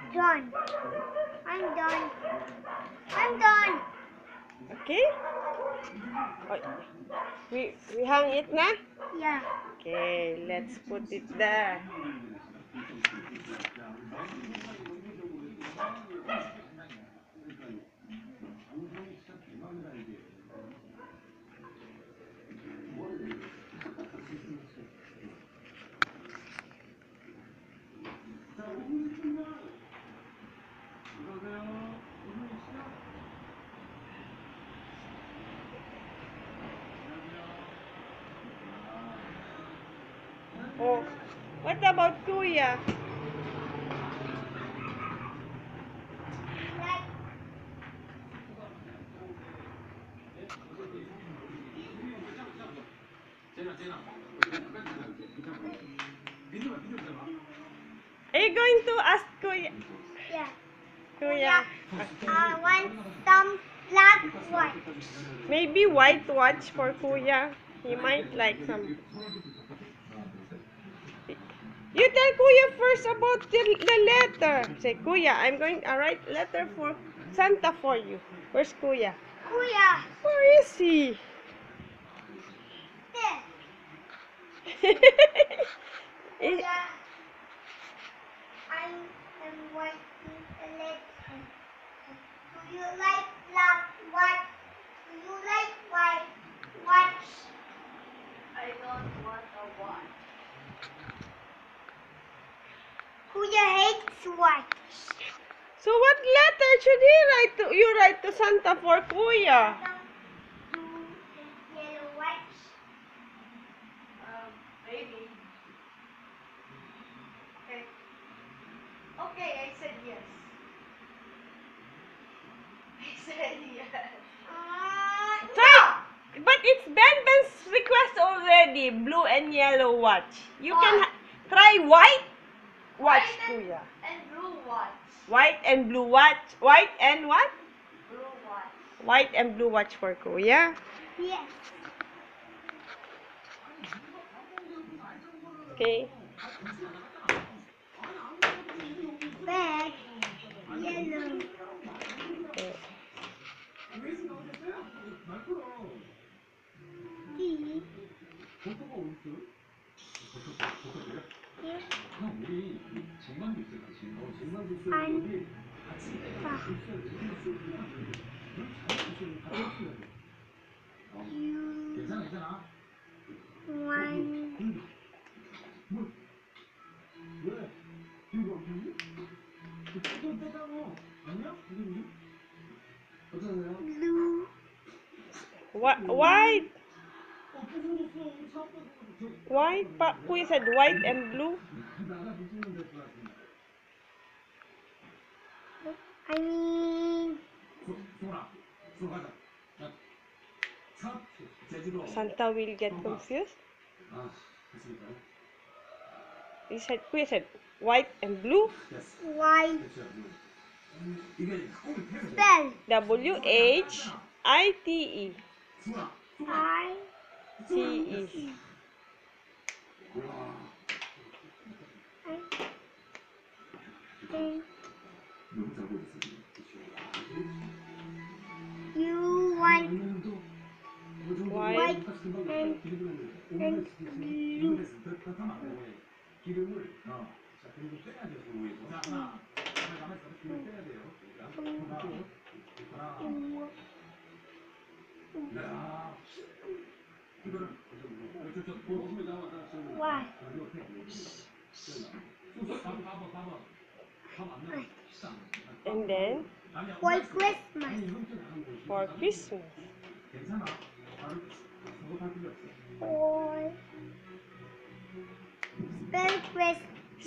Done. I'm done. I'm done. Okay? Oh, we hang it na? Yeah. Okay, let's put it there. Oh, what about Kuya? Are you going to ask Kuya? Yeah. Kuya. I want some black watch. Maybe white watch for Kuya. He might like some. You tell Kuya first about the letter. Say, Kuya, I'm going to write letter for Santa for you. Where's Kuya? Kuya. Where is he? There. Eh, Kuya. I am writing a letter. Do you like black watch? Do you like white watch? I don't want a watch. Kuya hates watch. So what letter should he write to? You write to Santa for Kuya. Do yellow watch? Maybe. Okay. Okay, I said yes. I said yes. Try, but it's Ben's request already. Blue and yellow watch. You can try white watch, White Kuya. and blue watch. White and blue watch. White and what? Blue watch. White and blue watch for Kuya. Yes. Okay. Red, yellow. Okay. D. Blue. White. White. Kuya said white and blue. I mean, Santa will get confused. Kuya said white and blue. white. Spell. WHITE. I. CE. You want White. and blue. Why? And then For Christmas. for Christmas. For spell Christmas.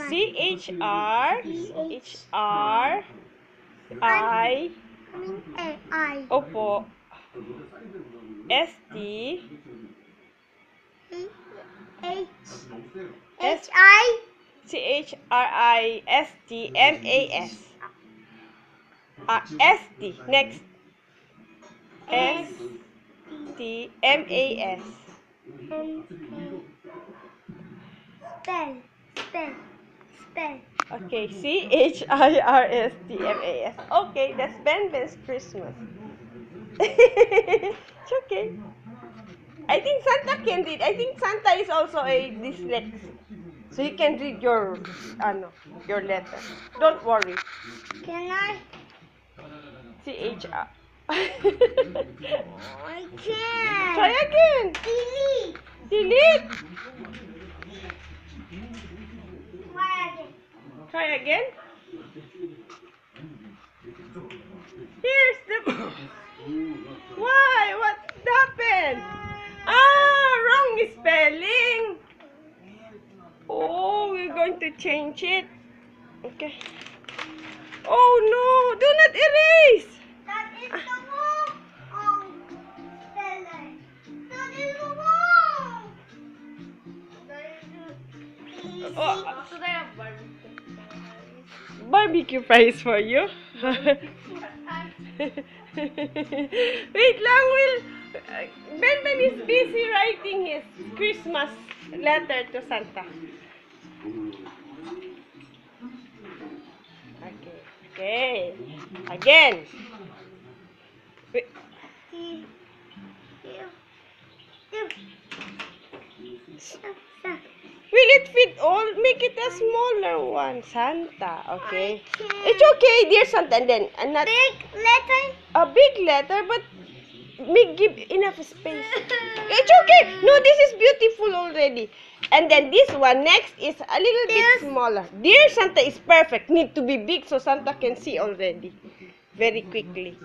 CHRHRI. I mean I. Opo. ST. H H I CHRISTMAS. ST. Next. STMAS. M A. Spell. Spell. Spell. Okay, CHIRSTMAS. Okay, that's Ben Ben's Christmas. It's okay. I think Santa can read. I think Santa is also a dyslexic. So he can read your your letter. Don't worry. Can I? CHR. I can't. Try again. Delete. Delete. Why again? Try again. Here's the. Why? What happened? Wrong spelling. Oh, we're going to change it. Okay. Oh no! Do not erase. That is the wrong spelling. That is the wrong. Oh, So they have barbecue. barbecue fries for you. Wait lang, Will. Ben is busy writing his Christmas letter to Santa. Okay. Okay. Again. Wait. Will it fit all? Make it a smaller one, Santa. Okay. It's okay, dear Santa. And then not Big letter. a big letter, but give enough space. It's okay. No, this is beautiful already. And then this one next is a little bit smaller. Dear Santa is perfect. Need to be big so Santa can see already. Very quickly.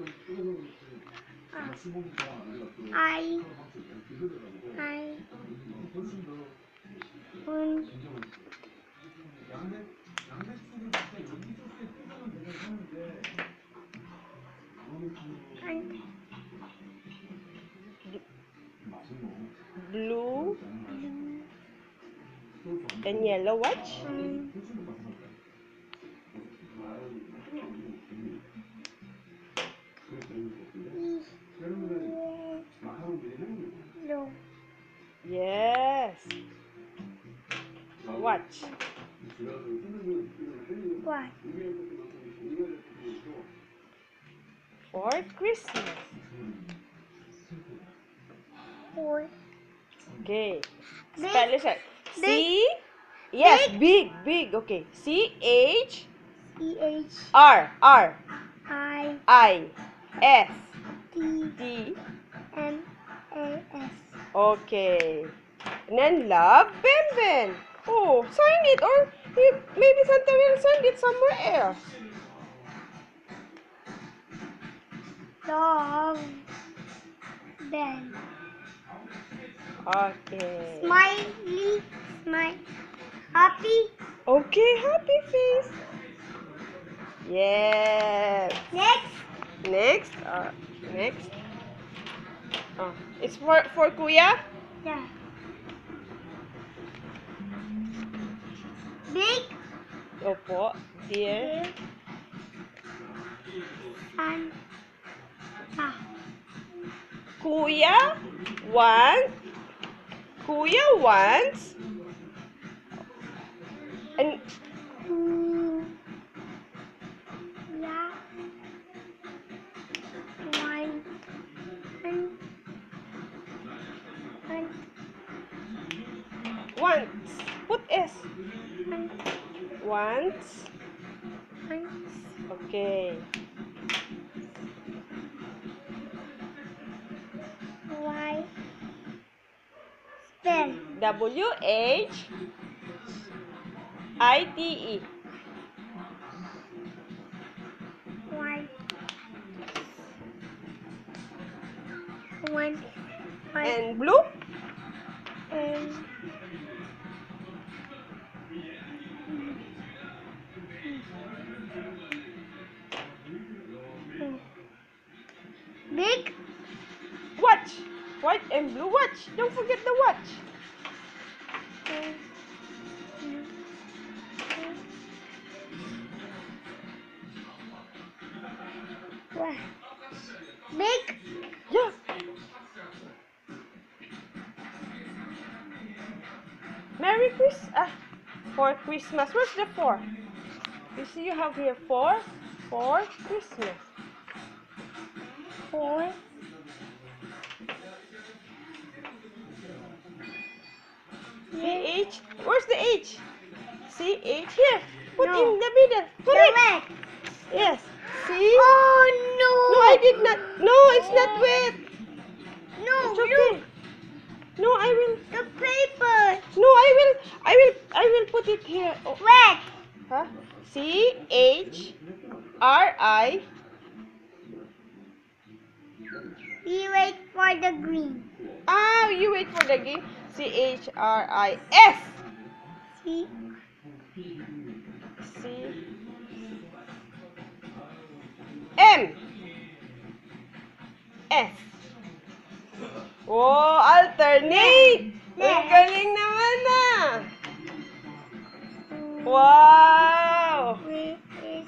I Blue and yellow watch. no. Yes. Watch. What? For Christmas. Four. Okay. Big. Spell it out. Big. C. Yes, big. Okay. CHR. I I. S. T D. M A S. Okay. And then love Ben. Oh, sign it or maybe Santa will send it somewhere else. Love Ben. Okay. Smiley. Happy. Okay, happy face. Yes. Next. Next. It's for Kuya. Yeah. Big. Opo, dear. Santa. Kuya wants and Yeah. wants. Put S. Wants. Okay. Y. Spell. WHITE. Y. One. And blue? Big. Watch. White and blue watch. Don't forget the watch. Big. Yeah. Merry Christmas. For Christmas. Where's the 4? You see, you have here 4 for Christmas. 4. CH. Where's the H? CH here. Put No. in the middle. Correct. Correct. Yes. C. Oh No, I did not. No, it's not wet. no! It's No, okay. No, I will. the paper. No, I will put it here. Oh, Wet. huh? CHRI. We wait for the green. Ah, you wait for the game. CHRIS. See? C. M. S. Oh, alternate. Yes. Ang galing naman ah. Wow. Where is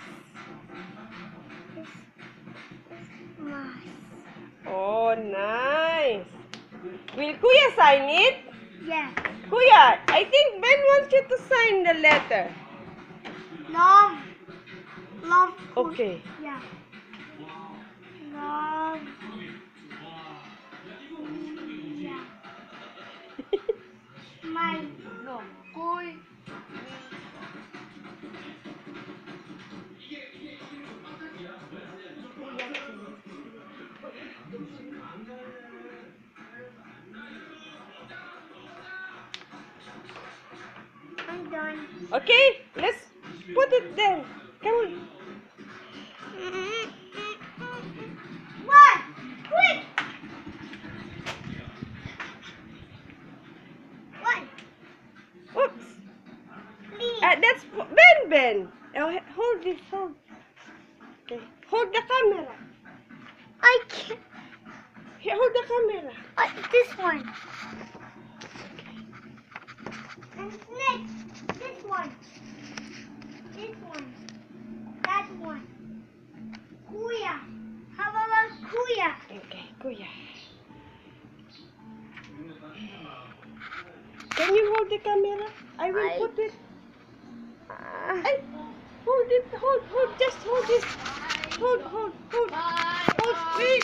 mask? Oh, nice. Will Kuya sign it? Yeah. Kuya, I think Ben wants you to sign the letter. Love. Love. Okay. Yeah. Love. Yeah. My. No. Kuy. I'm done. Okay, let's put it then. Come on. What? Quick! What? Oops. Please. That's Ben. Oh, hold this. Hold. Okay. Hold the camera. I can't. Here, hold the camera. This one. And next, this one. This one. That one. Kuya. How about Kuya? Okay, Kuya. Can you hold the camera? I will I- put it. Ay, hold it. Hold. Just hold it. Hold. Bye. Hold. Wait.